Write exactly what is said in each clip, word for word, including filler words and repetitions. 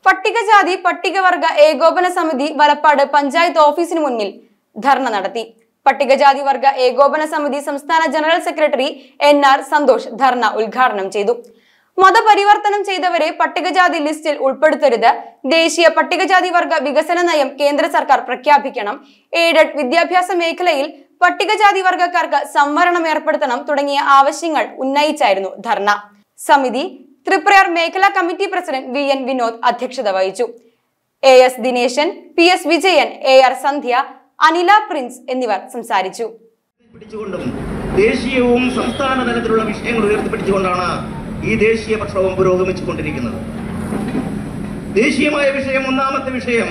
പട്ടികജാതി പട്ടികവർഗ ഏകോപന സമിതി വലപ്പാട് പഞ്ചായത്ത് ഓഫീസിന് മുന്നിൽ ധർണ നടത്തി. പട്ടികജാതി വർഗ ഏകോപന സമിതി സംസ്ഥാന general secretary N R Santhosh dharna ഉദ്ഘാടനം ചെയ്തു. മതപരിവർത്തനം ചെയ്തവരെ പട്ടികജാതി ലിസ്റ്റിൽ ഉൾപ്പെടുത്തരുത്, ദേശീയ പട്ടികജാതി വർഗ വികസന നയം കേന്ദ്ര സർക്കാർ പ്രഖ്യാപിക്കണം, എയ്ഡഡ് വിദ്യാഭ്യാസ മേഖലയിൽ പട്ടികജാതി വർഗക്കാർക്ക് സംവരണം ഏർപ്പെടുത്തണം തുടങ്ങിയ ആവശ്യങ്ങൾ ഉന്നയിച്ചായിരുന്നു ധർണ. സമിതി തൃപ്രയാർ മേഖലാ committee president V N Vinod അധ്യക്ഷത വഹിച്ചു. A S Dineshan, P S Vijayan, A R Sandhya, Anila Prince എന്നിവർ സംസാരിച്ചു. ദേശീയവും സംസ്ഥാന തലത്തിലുള്ള വിഷയങ്ങൾ ഉയർത്തിപ്പിടിച്ചുകൊണ്ടാണ് ഈ ദേശീയ പ്രക്ഷോഭം പുരോഗമിച്ചുകൊണ്ടിരിക്കുന്നത്. ദേശീയമായ വിഷയം, ഒന്നാമത്തെ വിഷയം,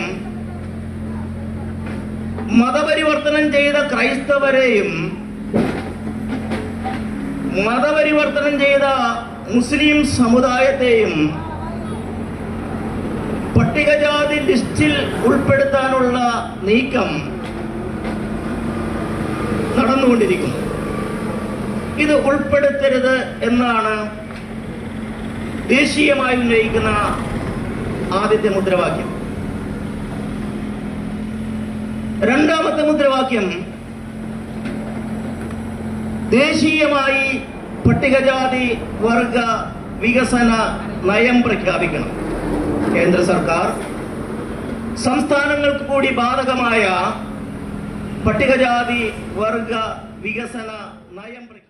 മതപരിവർത്തനം ചെയ്ത ക്രൈസ്തവരെയും മതപരിവർത്തനം ചെയ്ത മുസ്ലിം സമുദായത്തെയും പട്ടികജാതി ലിസ്റ്റിൽ ഉൾപ്പെടുത്താനുള്ള നീക്കം നടന്നുകൊണ്ടിരിക്കുന്നു. ഇത് ഉൾപ്പെടുത്തരുത് എന്നാണ് ദേശീയമായി ഉന്നയിക്കുന്ന ആദ്യത്തെ മുദ്രാവാക്യം. രണ്ടാമത്തെ മുദ്രാവാക്യം, ദേശീയമായി പട്ടികജാതി വർഗ വികസന നയം പ്രഖ്യാപിക്കണം. കേന്ദ്ര സർക്കാർ സംസ്ഥാനങ്ങൾക്ക് കൂടി ബാധകമായ പട്ടികജാതി വർഗ വികസന നയം